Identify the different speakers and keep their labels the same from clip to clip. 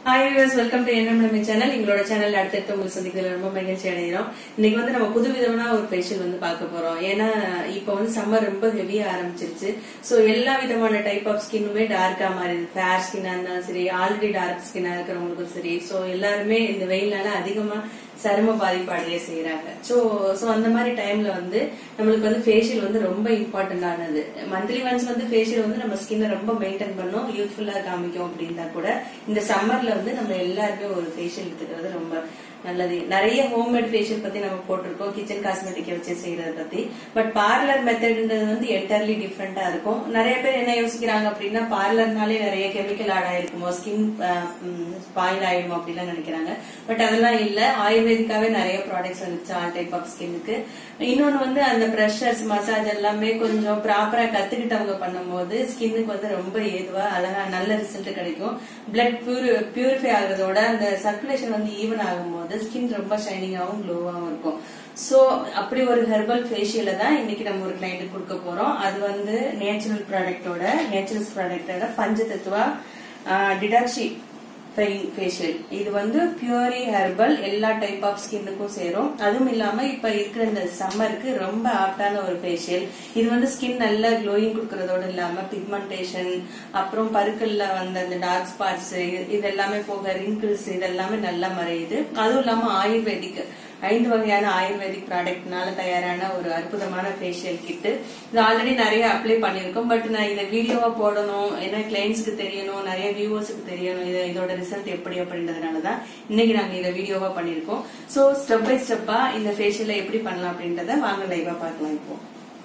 Speaker 1: Hi viewers, welcome to NMM channel. எங்களோட சேனல்ல அடுத்து உங்களுக்கு சந்திக்கிறதுல ரொம்ப மகிழ்ச்சி அடைகிறோம். இன்னைக்கு வந்து நம்ம புதுவிதமான ஒரு ஃபேஷியல் வந்து பார்க்க போறோம். ஏன்னா இப்போ வந்து சம்மர் ரொம்ப ஹெவியா ஆரம்பிச்சிருச்சு. சோ எல்லா விதமான டைப் ஆஃப் ஸ்கின்னுமே டார்க்கா மாறிடுது. ஃபேர் ஸ்கின்னா இருந்தாலும் சரி, ஆல்ரெடி டார்க் ஸ்கின்னா இருக்கிறவங்களுக்கும் சரி. சோ எல்லாருமே இந்த வெயிலால அதிகமா சரும பாதிப்பு அடைய செய்யறாங்க. சோ அந்த மாதிரி டைம்ல வந்து நம்மளுக்கு வந்து ஃபேஷியல் வந்து ரொம்ப இம்பார்ட்டன்ட் ஆனது. மந்த்லி ஒன்ஸ் வந்து ஃபேஷியல் வந்து நம்ம ஸ்கின்னை ரொம்ப மெயின்டைன் பண்ணும், யூத்ஃபுல்லா காமிக்கும் அப்படின்னா கூட இந்த சம்மர்ல வந்து நம்ம எல்லாருமே ஒரு ஃபேஷியல் எடுத்துக்கிறது ரொம்ப நல்லது. நிறைய ஹோம்மேட் ஃபேஷியல் பத்தி நம்ம போட்டிருக்கோம், கிச்சன் காஸ்மெட்டிக் வச்சு செய்யறத பத்தி. பட் பார்லர் மெத்தட்ன்றது வந்து என்டையர்லி டிஃப்ரெண்டா இருக்கும். நிறைய பேர் என்ன யோசிக்கிறாங்க அப்படின்னா பார்லர்னாலே நிறைய கெமிக்கல் ஆட் ஆயிருக்குமோ, ஸ்கின் ஸ்பாயில் ஆயிடுமோ அப்படிலாம் நினைக்கிறாங்க. பட் அதெல்லாம் இல்ல. ஆயுர்வேதிக்காவே நிறைய ப்ராடக்ட்ஸ் வந்துச்சு ஆல் டைப் ஆஃப் ஸ்கின்னுக்கு. இன்னொன்னு வந்து அந்த பிரஷர்ஸ் மசாஜ் எல்லாமே கொஞ்சம் ப்ராப்பரா கத்துக்கிட்டவங்க பண்ணும்போது ஸ்கின்னுக்கு வந்து ரொம்ப ஏதுவா அழகா நல்ல ரிசல்ட் கிடைக்கும். பிளட் பியூரிஃபை ஆகுறதோட அந்த சர்க்குலேஷன் வந்து ஈவன் ஆகும்போது ஸ்கின் ரொம்ப ஷைனிங்காவும் க்ளோவாவும் இருக்கும். சோ அப்படி ஒரு ஹெர்பல் ஃபேஷியல தான் இன்னைக்கு நம்ம ஒரு கிளைண்ட் கொடுக்க போறோம். அது வந்து நேச்சுரல் ப்ராடக்டோட பஞ்சதத்துவா டிடாக்ஷி ஃபேஷியல். இது வந்து பியூரி ஹெர்பல், எல்லா டைப் ஆஃப் ஸ்கின்னுக்கும் சேரும். அதுவும் இல்லாம இப்ப இருக்கிற இந்த சம்மருக்கு ரொம்ப ஆப்டான ஒரு ஃபேஷியல். இது வந்து ஸ்கின் நல்ல க்ளோயிங் கொடுக்கறதோட இல்லாம பிக்மெண்டேஷன், அப்புறம் பருக்கள்ல வந்த அந்த டார்க் ஸ்பாட்ஸ் இது எல்லாமே போக ரிங்கிள்ஸ் இதெல்லாமே நல்லா மறையுது. அதுவும் இல்லாம ஆயுர்வேதிக் 5 வகையான ஆயுர்வேதிக் ப்ராடக்ட்னால தயாரான ஒரு அற்புதமான ஃபேஷியல் கிட். இது ஆல்ரெடி நிறைய அப்ளை பண்ணிருக்கோம். பட் நான் இதை வீடியோவா போடணும், ஏன்னா கிளைண்ட்ஸ்க்கு தெரியணும், நிறைய வியூவர்ஸுக்கு தெரியணும் இதோட ரிசல்ட் எப்படி அப்படின்றதுனாலதான் இன்னைக்கு நாங்க இதை வீடியோவா பண்ணிருக்கோம். சோ ஸ்டெப் பை ஸ்டெப்பா இந்த ஃபேஷியலை எப்படி பண்ணலாம் அப்படின்றத வாங்க லைவா பார்க்கலாம். இப்போ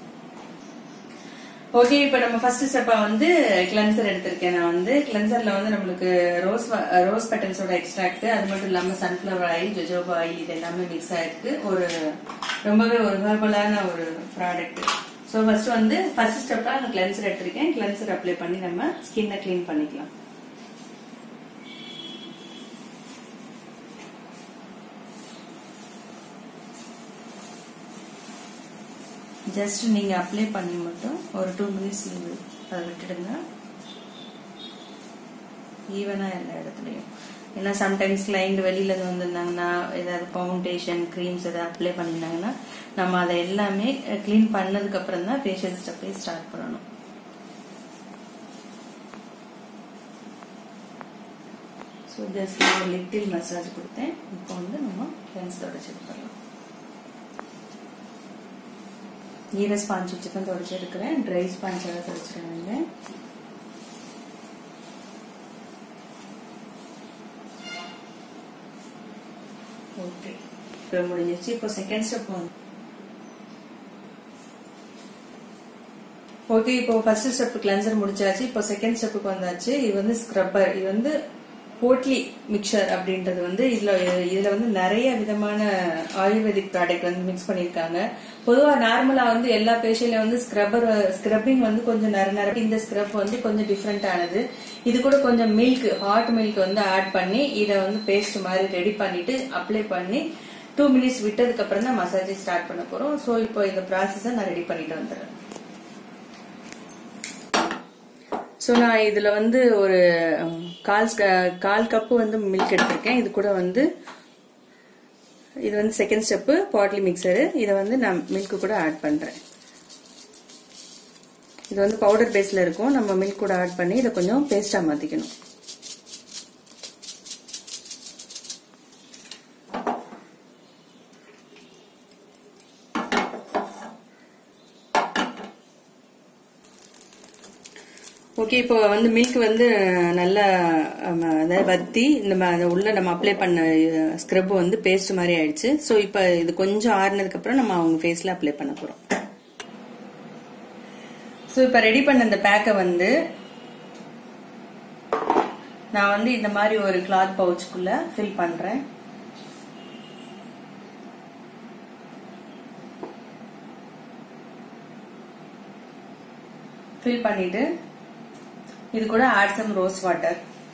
Speaker 1: ஓகே, இப்ப நம்ம ஃபர்ஸ்ட் ஸ்டெப்பா வந்து கிளென்சர் எடுத்திருக்கேன். நான் வந்து கிளென்சர்ல வந்து நம்மளுக்கு ரோஸ் பெட்டல்ஸோட எக்ஸ்ட்ராக்ட், அது மட்டும் இல்லாம சன்ஃபிளவர் ஆயில், ஜோஜோபா ஆயில் இது எல்லாமே மிக்ஸ் ஆயிருக்கு. ரொம்பவே ஒரு ஹெர்பலான ஒரு ப்ராடக்ட். சோ ஃபர்ஸ்ட் ஸ்டெப்பா நான் கிளென்சர் எடுத்திருக்கேன். கிளென்சர் அப்ளை பண்ணி நம்ம ஸ்கின்னை கிளீன் பண்ணிக்கலாம். ஜஸ்ட் நீங்க அப்ளை பண்ணி மட்டும் ஒரு 2 மினிட்ஸ் அதை விட்டுடுங்க, ஈவனா எல்லா இடத்துலயும். ஏன்னா சம்டைம்ஸ் கிளைண்ட் வெளியில இருந்து வந்திருந்தாங்கன்னா ஏதாவது ஃபவுண்டேஷன் கிரீம்ஸ் ஏதாவது அப்ளை பண்ணிருந்தாங்கன்னா நம்ம அதை எல்லாமே கிளீன் பண்ணதுக்கு அப்புறம் தான் ஃபேஷியல் ஸ்டெப்பை ஸ்டார்ட் பண்ணணும். ஸோ ஜஸ்ட் ஒரு லிட்டில் மசாஜ் கொடுத்தேன். இப்போ வந்து நம்ம கிளென்ஸோட செக் பண்ணலாம். ஈர ஸ்பாஞ்ச் வச்சு தான் தொடச்சு எடுக்கிறேன். ட்ரை ஸ்பாஞ்சாக தொடச்சிருங்க. ஓகே, இப்போ முடிஞ்சிச்சு. இப்போ செகண்ட் ஸ்டெப் வந்து ஓகே, இப்போ ஃபர்ஸ்ட் ஸ்டெப் கிளென்சர் முடிச்சாச்சு. இப்போ செகண்ட் ஸ்டெப்புக்கு வந்தாச்சு. இது வந்து ஸ்க்ரப்பர். இது வந்து போட்லி மிக்சர் அப்படின்றது வந்து இதுல வந்து நிறைய விதமான ஆயுர்வேதிக் ப்ராடக்ட் வந்து மிக்ஸ் பண்ணிருக்காங்க. பொதுவா நார்மலா வந்து எல்லா ஃபேஷியல்ல வந்து ஸ்க்ரப்பிங் வந்து கொஞ்சம் நர இந்த ஸ்க்ரப் வந்து கொஞ்சம் டிஃப்ரெண்ட் ஆனது. இது கூட கொஞ்சம் ஹாட் மில்க் வந்து ஆட் பண்ணி இதை வந்து பேஸ்ட் மாதிரி ரெடி பண்ணிட்டு அப்ளை பண்ணி 2 மினிட்ஸ் விட்டதுக்கு அப்புறம் தான் மசாஜ் ஸ்டார்ட் பண்ண போறோம். சோ இப்போ இந்த ப்ராசஸை நான் ரெடி பண்ணிட்டு வந்துடுறேன். சோ நான் இதுல வந்து ஒரு கால் கப்பு வந்து மில்க் எடுத்திருக்கேன். இது கூட வந்து இது வந்து செகண்ட் ஸ்டெப் பாட்லி மிக்சரு. இதை வந்து நான் மில்க் கூட ஆட் பண்றேன். இது வந்து பவுடர் பேஸ்ல இருக்கும். நம்ம மில்க் கூட ஆட் பண்ணி இதை கொஞ்சம் பேஸ்டா மாத்திக்கணும். ஓகே, இப்போ வந்து மில்க் வந்து நல்லா வத்தி உள்ள நம்ம அப்ளை பண்ண ஸ்க்ரப் வந்து பேஸ்ட் மாதிரி ஆயிடுச்சு. சோ இப்போ இது கொஞ்சம் ஆறுனதுக்கு அப்புறம் நம்ம அவங்க ஃபேஸ்ல அப்ளை பண்ண போறோம். சோ இப்போ ரெடி பண்ண இந்த பேக்கை வந்து நான் வந்து இந்த மாதிரி ஒரு கிளாத் பவுச்சுக்குள்ள ஃபில் பண்றேன். ஃபில் பண்ணிட்டு இது கூட ஆட் சம் ரோஸ் வாட்டர்.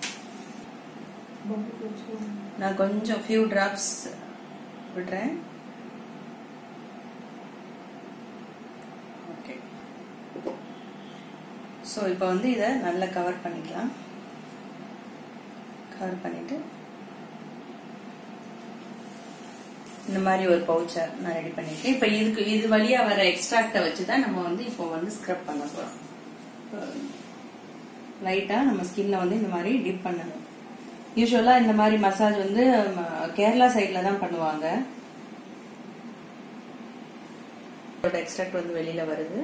Speaker 1: நான் கொஞ்சம் ஃபியூ டிராப்ஸ் விடுறேன். ஓகே, சோ இப்போ வந்து இதை நல்லா கவர் பண்ணிக்கலாம். கவர் பண்ணிட்டு இந்த மாதிரி ஒரு பவுச்சை நான் ரெடி பண்ணிருக்கேன். இப்ப இது வழியா வர எக்ஸ்ட்ராக்ட வச்சுதான் நம்ம வந்து இப்போ வந்து ஸ்க்ரப் பண்ண போறோம். லைட்டா நம்ம ஸ்கின்ல வந்து இந்த மாதிரி டிப் பண்ணணும். யூசுவலா இந்த மாதிரி மசாஜ் வந்து கேரளா சைட்ல தான் பண்ணுவாங்க. எக்ஸ்ட்ராக்ட் வந்து வெளியில வருது.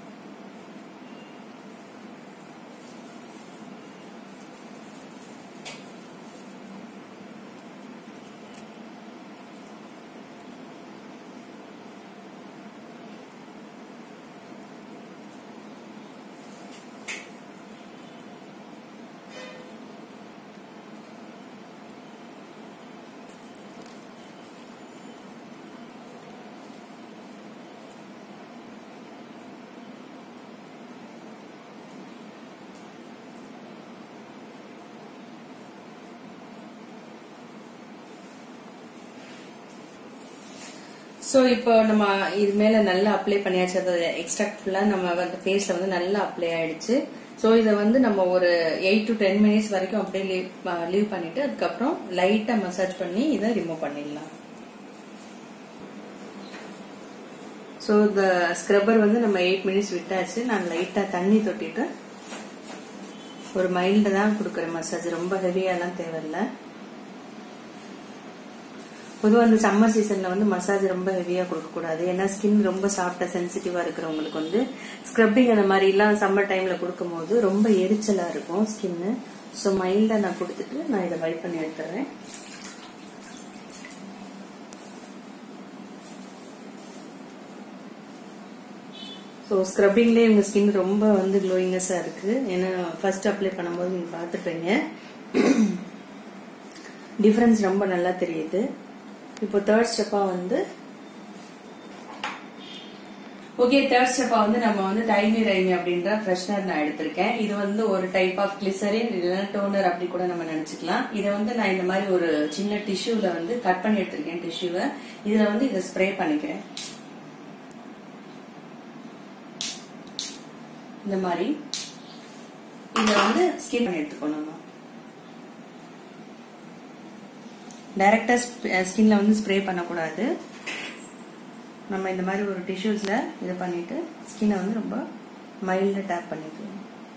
Speaker 1: சோ இப்போ நம்ம இது மேல நல்லா அப்ளை பண்ணியாச்சு. அது எக்ஸ்ட்ராக்ட் ஃபுல்லா நம்ம வந்து ஃபேஸ்ல வந்து நல்லா அப்ளை ஆயிடுச்சு. சோ இத வந்து நம்ம ஒரு 8 to 10 minutes வரைக்கும் அப்படியே லீவ் பண்ணிட்டு அதுக்கப்புறம் லைட்டா மசாஜ் பண்ணி இதை ரிமூவ் பண்ணிடலாம். சோ இந்த ஸ்க்ரப்பர் வந்து நம்ம 8 minutes விட்டாச்சு. நான் லைட்டா தண்ணி தொட்டிட்டு ஒரு மைல்டு தான் கொடுக்குறேன் மசாஜ். ரொம்ப ஹெவியாலாம் தேவையில்லை. பொதுவாக அந்த சம்மர் சீசன்ல வந்து மசாஜ் ரொம்ப ஹெவியா கொடுக்க கூடாது. ஏன்னா ஸ்கின் ரொம்ப சாஃப்டா சென்சிட்டிவா இருக்கிறவங்களுக்கு வந்து ஸ்க்ரப்பிங் அந்த மாதிரி எல்லாம் சம்மர் டைம்ல கொடுக்கும் போது ரொம்ப எரிச்சலா இருக்கும் ஸ்கின்னு. ஸோ மைல்டா நான் கொடுத்துட்டு நான் இதை வைப் பண்ணி எடுத்துறேன். ஸோ ஸ்க்ரப்பிங்லேயே உங்க ஸ்கின் ரொம்ப வந்து க்ளோயிங்னஸா இருக்கு. ஏன்னா ஃபர்ஸ்ட் அப்ளை பண்ணும்போது நீங்க பார்த்துப்பீங்க டிஃபரன்ஸ் ரொம்ப நல்லா தெரியுது. இப்போ தேர்ட் ஸ்டெப்பா வந்து நம்ம வந்து டைமி ரைமி அப்படின்ற ஃப்ரெஷ்னர் நான் எடுத்திருக்கேன். இது வந்து ஒரு டைப் ஆஃப் கிளிசரின் இல்லைன்னா டோனர் அப்படி கூட நம்ம நினைச்சுக்கலாம். இதை வந்து நான் இந்த மாதிரி ஒரு சின்ன டிஷ்யூல வந்து கட் பண்ணி எடுத்திருக்கேன். டிஷ்யூவை இதுல வந்து இதை ஸ்ப்ரே பண்ணிக்கிறேன். இந்த மாதிரி இதை வந்து ஸ்கின் பண்ணி எடுத்துக்கணும். டைரக்டா ஸ்கின்ல வந்து ஸ்ப்ரே பண்ணக்கூடாது. நம்ம இந்த மாதிரி ஒரு டிஷ்யூஸ்ல இதை பண்ணிட்டு ஸ்கின்னை வந்து ரொம்ப மைல்டா டேப் பண்ணிக்கலாம்.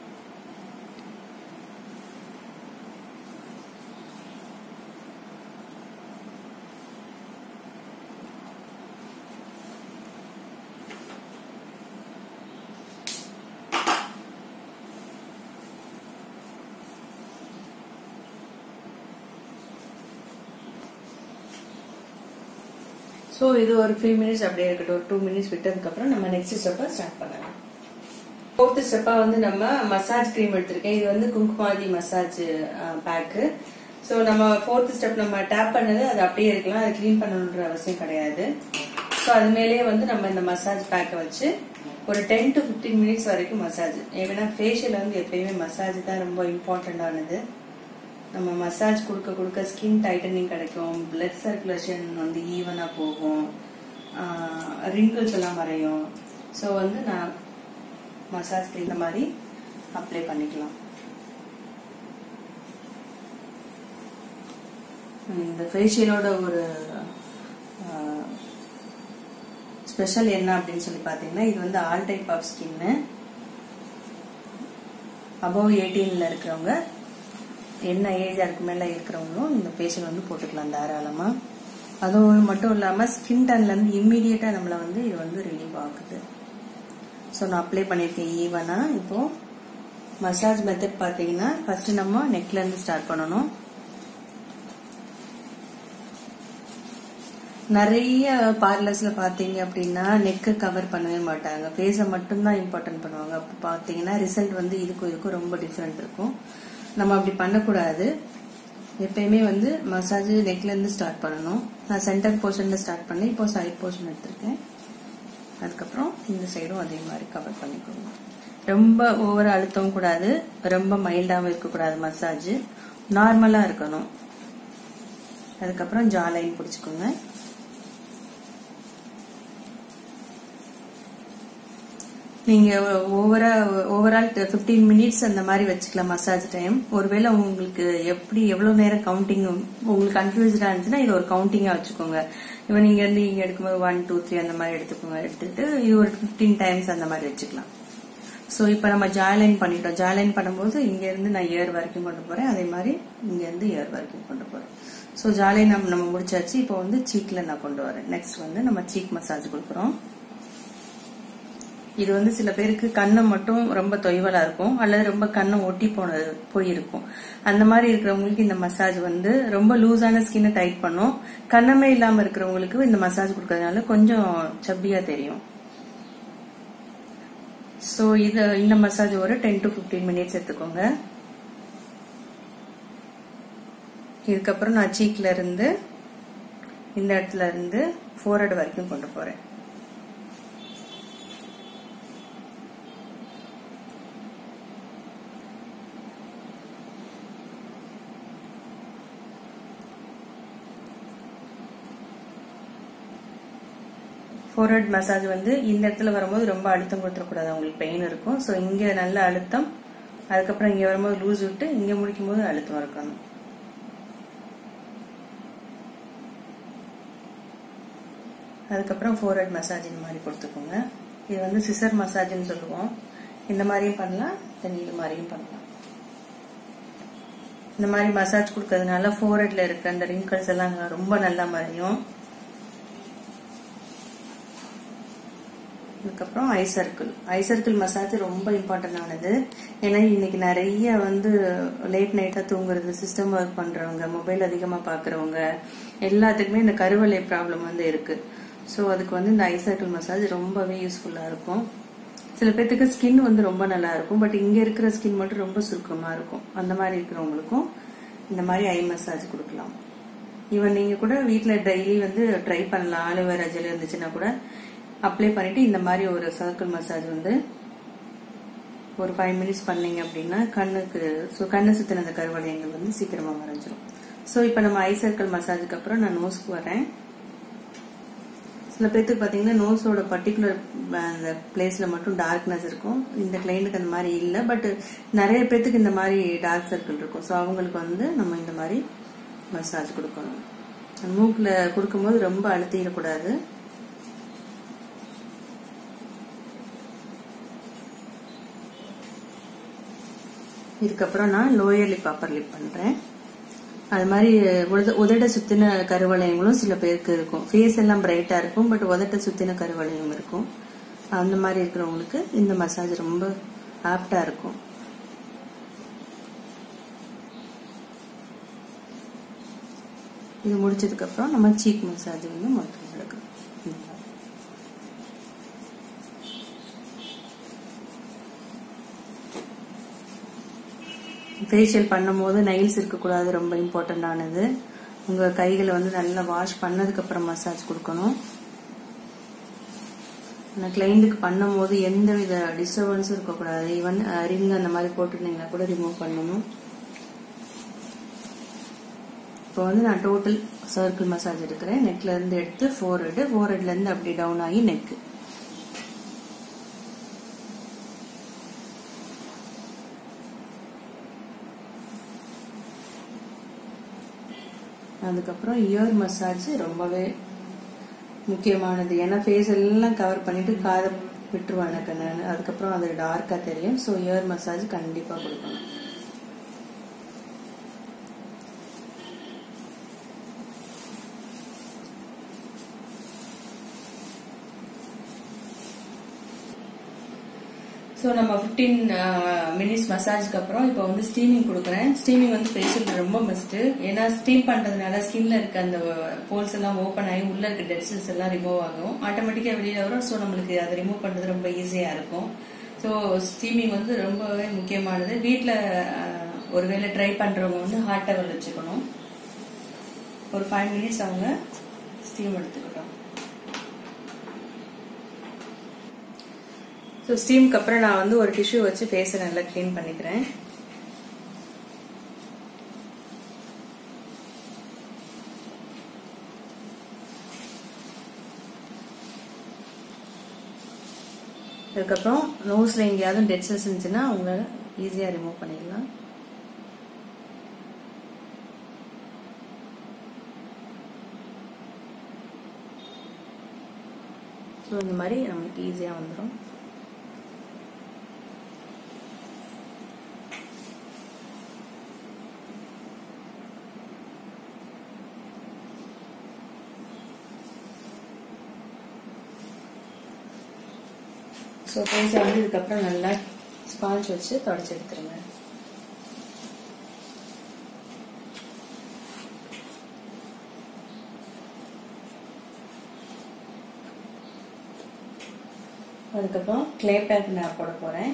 Speaker 1: சோ இது ஒரு 3 minutes அப்படியே இருக்கட்டும். ஒரு 2 minutes விட்டதுக்கு அப்புறம் நம்ம நெக்ஸ்ட் ஸ்டெப்பை ஸ்டார்ட் பண்ணலாம். ஃபோர்த் ஸ்டெப்பா வந்து நம்ம மசாஜ் கிரீம் எடுத்திருக்கேன். இது வந்து குங்குமாதி மசாஜ் பேக்கு. சோ நம்ம ஃபோர்த் ஸ்டெப் நம்ம டேப் பண்ணது அது அப்படியே இருக்கலாம். அது கிளீன் பண்ணணுன்ற அவசியம் கிடையாது. சோ அது மேலேயே வந்து நம்ம இந்த மசாஜ் பேக்கை வச்சு ஒரு 10 to 15 minutes வரைக்கும் மசாஜ். ஏன்னா ஃபேஷியல் வந்து எப்பயுமே மசாஜ் தான் ரொம்ப இம்பார்ட்டன்டானது. நம்ம மசாஜ் கொடுக்க கொடுக்க ஸ்கின் டைட்டனிங் கிடைக்கும். பிளட் சர்க்குலேஷன் வந்து ஈவனா போகும். ரிங்கிள்ஸ் எல்லாம் மறையும். ஸோ வந்து நான் மசாஜ் இந்த மாதிரி அப்ளை பண்ணிக்கலாம். இந்த ஃபேஷியலோட ஒரு ஸ்பெஷல் என்ன அப்படின்னு சொல்லி பார்த்தீங்கன்னா, இது வந்து ஆல் டைப் ஆஃப் ஸ்கின்னு. அபவ் 18 இருக்கிறவங்க, என்ன ஏஜ் அதுக்கு மேல இருக்கிறவங்களும் இந்த ஃபேஷியல் வந்து போட்டுக்கலாம் தாராளமா. அதுவும் மட்டும் இல்லாம ஸ்கின் டன்ல இருந்து இம்மிடியட்டா நம்மள வந்து இது வந்து ரிலீவ் ஆகுது. ஸோ நான் அப்ளை பண்ணிருக்கேன் ஈவனா. இப்போ மசாஜ் மெத்தட் பாத்தீங்கன்னா, ஃபர்ஸ்ட் நம்ம நெக்ல இருந்து ஸ்டார்ட் பண்ணணும். நிறைய பார்லர்ஸ்ல பாத்தீங்க அப்படின்னா நெக்கு கவர் பண்ணவே மாட்டாங்க, ஃபேஸை மட்டும்தான் இம்பார்ட்டன்ட் பண்ணுவாங்க. அப்ப பாத்தீங்கன்னா ரிசல்ட் வந்து இதுக்கும் ரொம்ப டிஃபரெண்ட் இருக்கும். நம்ம அப்படி பண்ணக்கூடாது. எப்பயுமே வந்து மசாஜ் நெக்ல இருந்து ஸ்டார்ட் பண்ணணும். நான் சென்டர் போர்ஷன்ல ஸ்டார்ட் பண்ணி இப்போ சைட் போர்ஷன் எடுத்திருக்கேன். அதுக்கப்புறம் இந்த சைடும் அதே மாதிரி கவர் பண்ணிக்கணும். ரொம்ப ஓவர் அழுத்தவும் கூடாது, ரொம்ப மைல்டாவும் இருக்கக்கூடாது. மசாஜ் நார்மலா இருக்கணும். அதுக்கப்புறம் ஜா லைன் நீங்க ஓவரால் 15 மினிட்ஸ் அந்த மாதிரி வச்சுக்கலாம் மசாஜ் டைம். ஒருவேளை உங்களுக்கு எவ்வளவு நேரம் கவுண்டிங் உங்களுக்கு கன்ஃபியூஸ்டா இருந்துச்சுன்னா இது ஒரு கவுண்டிங்கா வச்சுக்கோங்க. இப்ப நீங்க இங்க எடுக்கும்போது 1 2 3 அந்த மாதிரி எடுத்துக்கோங்க. எடுத்துட்டு இது ஒரு 15 டைம்ஸ் அந்த மாதிரி வச்சுக்கலாம். சோ இப்ப நம்ம ஜாய்லைன் பண்ணிட்டோம். ஜாய்லைன் பண்ணும்போது இங்க இருந்து நான் இயர் வரைக்கும் கொண்டு போறேன். அதே மாதிரி இங்க இருந்து இயர் வரைக்கும் கொண்டு போறேன். சோ ஜாய்லைன் நம்ம முடிச்சாச்சு. இப்போ வந்து சீக்ல நான் கொண்டு வரேன். நெக்ஸ்ட் வந்து நம்ம சீக் மசாஜ் கொடுக்குறோம். இது வந்து சில பேருக்கு கண்ணை மட்டும் ரொம்ப தொய்வலா இருக்கும், அல்லது ரொம்ப கண்ணை ஒட்டி போயிருக்கும். அந்த மாதிரி இருக்கிறவங்களுக்கு இந்த மசாஜ் வந்து ரொம்ப லூஸான ஸ்கின்னை டைட் பண்ணும். கண்ணமே இல்லாம இருக்கிறவங்களுக்கு இந்த மசாஜ் கொடுக்கறதுனால கொஞ்சம் சப்பியா தெரியும். சோ இந்த மசாஜ் ஒரு 10 to 15 மினிட்ஸ் எடுத்துக்கோங்க. இதுக்கப்புறம் நான் சீக்ல இருந்து இந்த இடத்துல இருந்து ஃபோர்ஹெட் வரைக்கும் கொண்டு போறேன். ஃபோர்ஹெட் மசாஜ் வந்து இந்த இடத்துல வரும்போது ரொம்ப அழுத்தம் கொடுத்துடக்கூடாது, அவங்களுக்கு பெயின் இருக்கும். ஸோ இங்க நல்ல அழுத்தம், அதுக்கப்புறம் இங்க வரும்போது லூஸ் விட்டு இங்க முடிக்கும் போது அழுத்தம் இருக்கணும். அதுக்கப்புறம் ஃபோர்ஹெட் மசாஜ் இந்த மாதிரி கொடுத்துக்கோங்க. இது வந்து சிசர் மசாஜ்னு சொல்லுவோம். இந்த மாதிரியும் பண்ணலாம், தென் இது மாதிரியும் பண்ணலாம். இந்த மாதிரி மசாஜ் கொடுக்கறதுனால ஃபோர்ஹெட்ல இருக்க அந்த ரிங்கிள்ஸ் எல்லாம் ரொம்ப நல்லா மறையும். அதுக்கப்புறம் ஐ சர்க்கிள் மசாஜ் ரொம்ப இம்பார்ட்டன்ட் ஆனது. ஏன்னா இன்னைக்கு நிறைய வந்து லேட் நைட்டா தூங்குறது, சிஸ்டம் ஒர்க் பண்றவங்க, மொபைல் அதிகமா பாக்குறவங்க எல்லாத்துக்குமே இந்த கருவளை ப்ராப்ளம் வந்து இருக்கு. சோ அதுக்கு வந்து இந்த ஐ சர்க்கிள் மசாஜ் ரொம்பவே யூஸ்ஃபுல்லா இருக்கும். சில பேர்த்துக்கு ஸ்கின் வந்து ரொம்ப நல்லா இருக்கும், பட் இங்க இருக்கிற ஸ்கின் மட்டும் ரொம்ப சுருக்கமா இருக்கும். அந்த மாதிரி இருக்கிறவங்களுக்கும் இந்த மாதிரி ஐ மசாஜ் கொடுக்கலாம். ஈவன் நீங்க கூட வீட்டுல டெய்லி வந்து ட்ரை பண்ணலாம். ஆலோவேரா ஜெல் இருந்துச்சுன்னா கூட அப்ளை பண்ணிட்டு இந்த மாதிரி ஒரு சர்க்கிள் மசாஜ் வந்து ஒரு 5 மினிட்ஸ் பண்ணீங்க அப்படின்னா கண்ணு சுத்தின அந்த கருவளையங்கள் வந்து சீக்கிரமா மறைஞ்சிரும். சோ இப்ப நம்ம ஐ சர்க்கிள் மசாஜுக்கு அப்புறம் நான் நோஸ்க்கு வரேன். சில பேருக்கு பாத்தீங்கன்னா நோஸோட பர்டிகுலர் அந்த பிளேஸ்ல மட்டும் டார்க்னஸ் இருக்கும். இந்த கிளைண்ட்டுக்கு அந்த மாதிரி இல்ல, பட் நிறைய பேருக்கு இந்த மாதிரி டார்க் சர்க்கிள் இருக்கும். சோ அவங்களுக்கு வந்து நம்ம இந்த மாதிரி மசாஜ் கொடுக்கணும். மூக்குல கொடுக்கும்போது ரொம்ப அழுத்திடக்கூடாது. இதுக்கப்புறம் நான் லோயர் லிப் அப்பர் லிப் பண்றேன். அது மாதிரி உதட்ட சுத்தின கருவளையங்களும் சில பேருக்கு இருக்கும். ஃபேஸ் எல்லாம் பிரைட்டா இருக்கும், பட் உதட்ட சுத்தின கருவளையம் இருக்கும். அந்த மாதிரி இருக்கிறவங்களுக்கு இந்த மசாஜ் ரொம்ப ஆப்டா இருக்கும். இது முடிச்சதுக்கு அப்புறம் நம்ம சீக் மசாஜ் வந்து மொத்தம் நடக்கும். ஃபேஷியல் பண்ணும் போது நைல்ஸ் இருக்கக்கூடாது, ரொம்ப இம்பார்ட்டன்ட் ஆனது. உங்க கைகளை வந்து நல்லா வாஷ் பண்ணதுக்கு அப்புறம் மசாஜ் கொடுக்கணும். கிளைண்ட்டுக்கு பண்ணும் போது எந்த வித டிஸ்டர்பன்ஸும் இருக்கக்கூடாது. ஈவன் ரிங் அந்த மாதிரி போட்டுருந்தீங்கன்னா கூட ரிமூவ் பண்ணணும். இப்போ வந்து நான் டோட்டல் சர்க்கிள் மசாஜ் எடுக்கிறேன். நெக்ல இருந்து எடுத்து ஃபோர்ஹெட்ல இருந்து அப்படி டவுன் ஆகி நெக். அதுக்கப்புறம் இயர் மசாஜ் ரொம்பவே முக்கியமானது. ஏன்னா ஃபேஸ் எல்லாம் கவர் பண்ணிட்டு காதை விட்டுருவாங்க கண்ணு, அதுக்கப்புறம் அது டார்க்கா தெரியும். ஸோ இயர் மசாஜ் கண்டிப்பா கொடுக்கணும். ஸோ நம்ம 15 மினிட்ஸ் மசாஜ்க்கு அப்புறம் இப்போ வந்து ஸ்டீமிங் கொடுக்குறேன். ஸ்டீமிங் வந்து ஃபேஷியல் ரொம்ப பெஸ்ட். ஏன்னா ஸ்டீம் பண்றதுனால ஸ்கின்ல இருக்க அந்த போல்ஸ் எல்லாம் ஓப்பன் ஆகி உள்ள இருக்க டெட் செல்ஸ் எல்லாம் ரிமூவ் ஆகும், ஆட்டோமேட்டிக்கா வெளியில வரும். ஸோ நம்மளுக்கு அதை ரிமூவ் பண்றது ரொம்ப ஈஸியா இருக்கும். ஸோ ஸ்டீமிங் வந்து ரொம்பவே முக்கியமானது. வீட்டில் ஒருவேளை ட்ரை பண்றவங்க வந்து ஹாட் டவல் வச்சுக்கணும். ஒரு 5 மினிட்ஸ் அவங்க ஸ்டீம் எடுத்துக்கிட்டோம். ஸோ ஸ்டீமுக்கு அப்புறம் நான் வந்து ஒரு டிஷ்யூ வச்சு ஃபேஸை நல்லா கிளீன் பண்ணிக்கிறேன். அதுக்கப்புறம் நோஸ்ல எங்கேயாவது டெட் செல்ஸ் இருந்துச்சுன்னா உங்களால ஈஸியா ரிமூவ் பண்ணிடலாம். ஸோ இந்த மாதிரி நமக்கு ஈஸியா வந்துடும். ஸோ ஃபேஸை வந்து இதுக்கப்புறம் நல்லா ஸ்பாஞ்ச் வச்சு தொடச்சி எடுத்துருங்க. அதுக்கப்புறம் கிளே பேக் நான் போட போறேன்.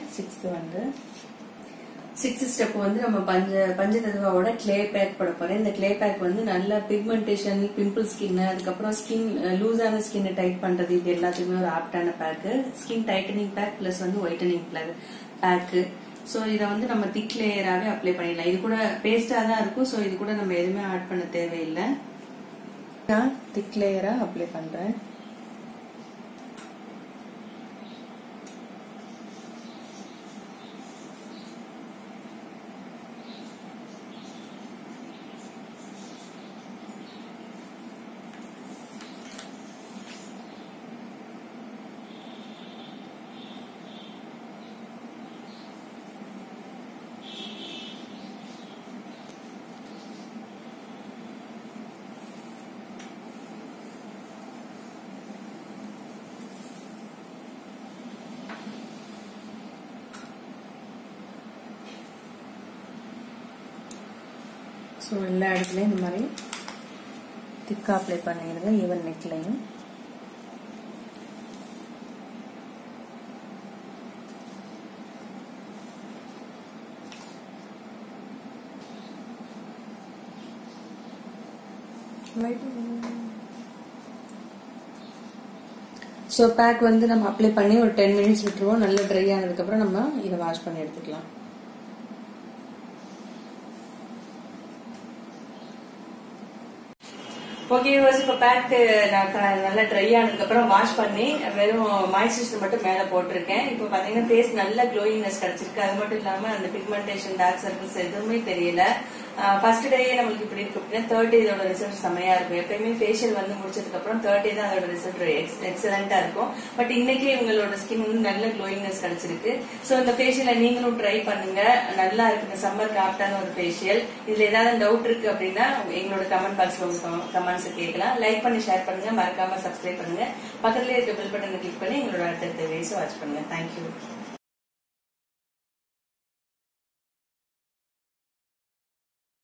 Speaker 1: சிக்ஸ்த் ஸ்டெப் வந்து நம்ம பஞ்சதத்துவாவோட கிளே பேக் போட போறேன். இந்த கிளே பேக் வந்து நல்ல பிக்மெண்டேஷன், பிம்பிள் ஸ்கின், அதுக்கப்புறம் ஸ்கின் லூஸான ஸ்கின் டைட் பண்றது, இது எல்லாத்துக்குமே ஒரு ஆப்டான pack. Skin tightening pack plus வந்து ஒயிட்டனிங் பேக்கு. சோ இதை வந்து நம்ம திக் லேயராகவே அப்ளை பண்ணிடலாம். இது கூட பேஸ்டா தான் இருக்கும். சோ இது கூட நம்ம எதுவுமே ஆட் பண்ண தேவையில்லை. நான் திக் லேயரா அப்ளை பண்றேன். ஸோ எல்லா இடத்துலையும் இந்த மாதிரி திக்காக அப்ளை பண்ணிடுங்க. ஈவன் நெக்லையும் ஸோ பேக் வந்து நம்ம அப்ளை பண்ணி ஒரு 10 மினிட்ஸ் விட்டுருவோம். நல்லா ட்ரை ஆனதுக்கப்புறம் நம்ம இதை வாஷ் பண்ணி எடுத்துக்கலாம். ஓகே இப்போ பேக் நல்லா ட்ரை ஆனதுக்கு அப்புறம் வாஷ் பண்ணி வெறும் மாய்ஸ்சரைசர் மட்டும் மேல போட்டிருக்கேன். இப்போ பாத்தீங்கன்னா ஃபேஸ் நல்ல க்ளோயிங்னஸ் கிடைச்சிருக்கு. அது மட்டும் இல்லாம அந்த பிக்மெண்டேஷன், டார்க் சர்க்கிள்ஸ் எதுவுமே தெரியல. ஃபர்ஸ்ட் டே நம்மளுக்கு இப்படி இருக்கு அப்படின்னா தேர்ட் டே இதோட ரிசல்ட் செமையா இருக்கும். எப்பயுமே ஃபேஷியல் வந்து முடிச்சதுக்கு அப்புறம் தேர்ட் டே தான் அதோட ரிசல்ட் எக்ஸலண்டா இருக்கும். பட் இன்னைக்கு உங்களோட ஸ்கின் வந்து நல்ல க்ளோயிங்னஸ் கிடைச்சிருக்கு. சோ இந்த ஃபேஷியலை நீங்களும் ட்ரை பண்ணுங்க. நல்லா இருக்கு. சம்மருக்கு ஆப்டான ஒரு ஃபேஷியல். இதுல ஏதாவது டவுட் இருக்கு அப்படின்னா எங்களோட கமெண்ட் பாக்ஸ்ல உங்க கமெண்ட்ஸ் கேட்கலாம். லைக் பண்ணி ஷேர் பண்ணுங்க. மறக்காம சப்ஸ்கிரைப் பண்ணுங்க. பக்கத்துல இருக்க பெல் பட்டனை கிளிக் பண்ணி எங்களோட அடுத்தடுத்த வீடியோஸ் வாட்ச் பண்ணுங்க. தேங்க்யூ.